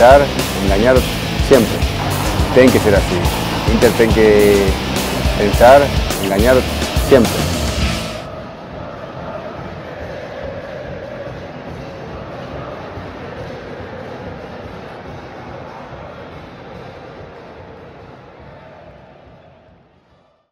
pensar, engañar siempre. Tiene que ser así. Inter tiene que pensar, engañar siempre.